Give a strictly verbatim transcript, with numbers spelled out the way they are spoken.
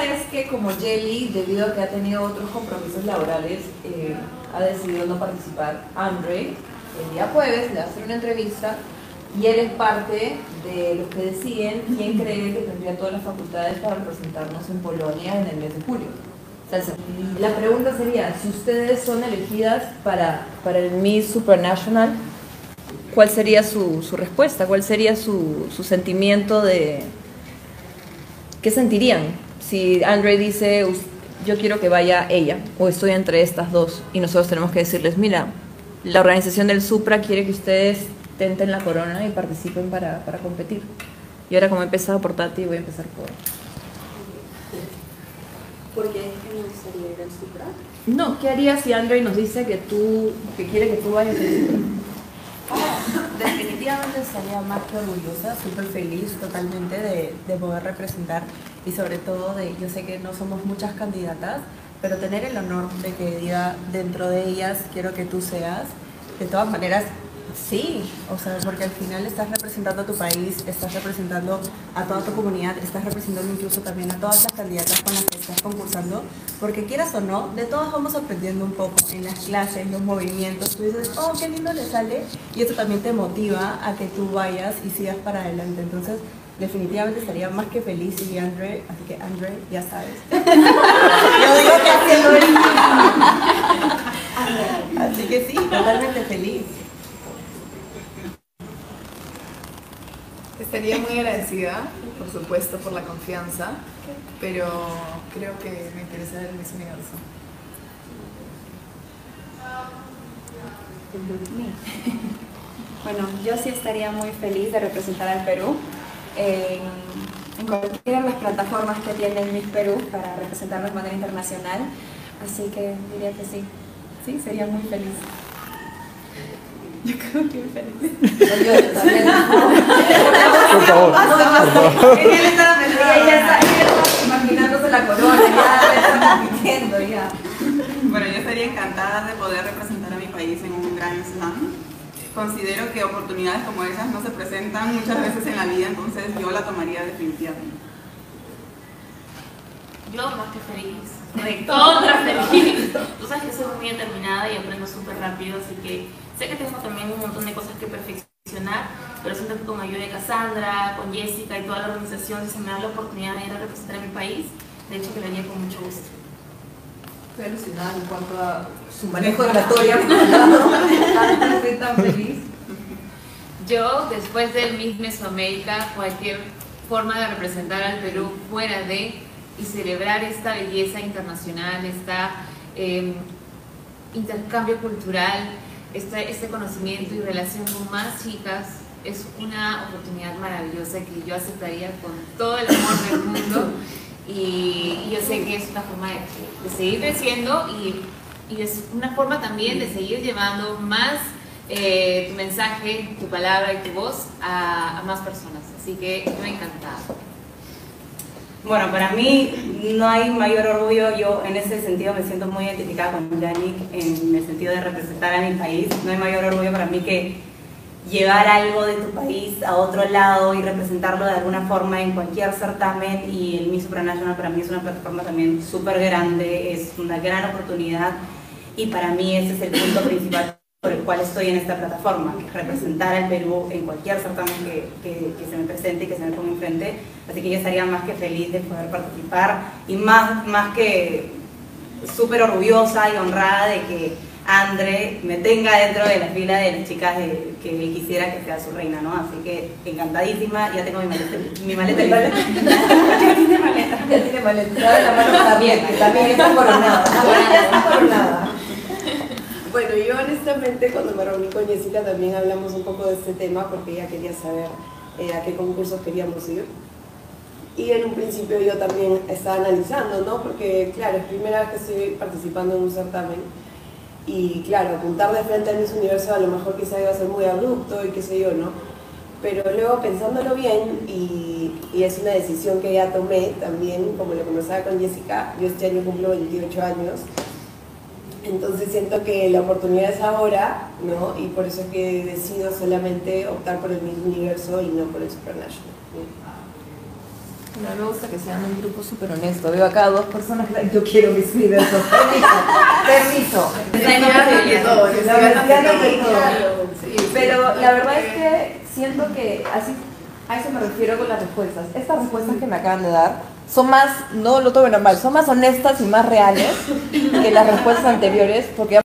cosa es que como Jelly, debido a que ha tenido otros compromisos laborales, eh, ha decidido no participar. Andre, el día jueves, le va a hacer una entrevista y él es parte de los que deciden quién cree que tendría todas las facultades para representarnos en Polonia en el mes de julio. La pregunta sería, si ustedes son elegidas para, para el Miss Supranational, ¿cuál sería su, su respuesta? ¿Cuál sería su, su sentimiento de... ¿Qué sentirían si Andre dice, yo quiero que vaya ella, o estoy entre estas dos, y nosotros tenemos que decirles, mira, la organización del Supra quiere que ustedes tenten la corona y participen para, para competir? Y ahora, como he empezado por Tati, voy a empezar por... ¿Por qué me gustaría ir al Supra? No, ¿qué harías si Andre nos dice que tú, que quiere que tú vayas al Supra? Definitivamente estaría más que orgullosa, súper feliz totalmente de, de poder representar, y sobre todo de, yo sé que no somos muchas candidatas, pero tener el honor de que diga dentro de ellas quiero que tú seas, de todas maneras, sí, o sea, porque al final estás representando a tu país, estás representando a toda tu comunidad, estás representando incluso también a todas las candidatas con las que estás concursando, porque quieras o no, de todas vamos aprendiendo un poco en las clases, los movimientos, tú dices, oh, qué lindo le sale, y eso también te motiva a que tú vayas y sigas para adelante. Entonces, definitivamente estaría más que feliz y Andre, así que Andre, ya sabes. Yo digo que haciendo el así que sí, totalmente feliz. Estaría muy agradecida, por supuesto, por la confianza, pero creo que me interesa el Miss Universo. Bueno, yo sí estaría muy feliz de representar al Perú en, en cualquiera de las plataformas que tiene Miss Perú para representarnos de manera internacional, así que diría que sí, sí, sería muy feliz. Yo creo que muy feliz. Yo también. Por favor, por favor. Él estaba pensando, ella está imaginándose la corona, ya está compitiendo, ya. Bueno, yo estaría encantada de poder representar a mi país en un Grand Slam. Considero que oportunidades como esas no se presentan muchas veces en la vida, entonces yo la tomaría definitivamente. Yo más que feliz, de contra feliz. Tú sabes que soy muy determinada y aprendo súper rápido, así que sé que tengo también un montón de cosas que perfeccionar, pero siento que con ayuda de Cassandra, con Jessica y toda la organización, si se me da la oportunidad de ir a representar a mi país, de hecho que lo haría con mucho gusto. Estoy alucinada en cuanto a su manejo de oratoria. Estoy tan feliz. Yo, después del Miss Mesoamérica, cualquier forma de representar al Perú fuera de y celebrar esta belleza internacional, este eh, intercambio cultural, este, este conocimiento y relación con más chicas, es una oportunidad maravillosa que yo aceptaría con todo el amor del mundo. Y, y yo sé que es una forma de, de seguir creciendo y, y es una forma también de seguir llevando más eh, tu mensaje, tu palabra y tu voz a, a más personas. Así que yo encantada. Bueno, para mí no hay mayor orgullo, yo en ese sentido me siento muy identificada con Yannick en el sentido de representar a mi país. No hay mayor orgullo para mí que llevar algo de tu país a otro lado y representarlo de alguna forma en cualquier certamen, y el Miss Supranational para mí es una plataforma también súper grande, es una gran oportunidad, y para mí ese es el punto principal por el cual estoy en esta plataforma, que es representar al Perú en cualquier certamen que, que, que se me presente y que se me ponga enfrente. Así que yo estaría más que feliz de poder participar y más, más que súper orgullosa y honrada de que Andre me tenga dentro de la fila de las chicas de, que él quisiera que sea su reina, ¿no? Así que encantadísima, ya tengo mi maleta, mi maleta lista. Ya tiene maleta. Ya tiene maleta. Sabe la mano también, que también está coronada. Ya está coronada. Bueno, yo honestamente cuando me reuní con Jessica también hablamos un poco de este tema porque ella quería saber eh, a qué concursos queríamos ir. Y en un principio yo también estaba analizando, ¿no? Porque claro, es primera vez que estoy participando en un certamen. Y claro, apuntar de frente al Miss Universo a lo mejor quizá iba a ser muy abrupto y qué sé yo, ¿no? Pero luego pensándolo bien, y, y es una decisión que ya tomé también, como lo conversaba con Jessica, yo este año cumplo veintiocho años, entonces siento que la oportunidad es ahora, ¿no? Y por eso es que decido solamente optar por el Miss Universo y no por el Supranational. No me gusta que sean un grupo súper honesto. Veo acá dos personas que yo quiero mis videos. Permiso. Permiso. La honestidad ante todo. Pero la verdad es que siento que así, a eso me refiero con las respuestas. Estas respuestas que me acaban de dar son más, no lo tomen normal, son más honestas y más reales que las respuestas anteriores, porque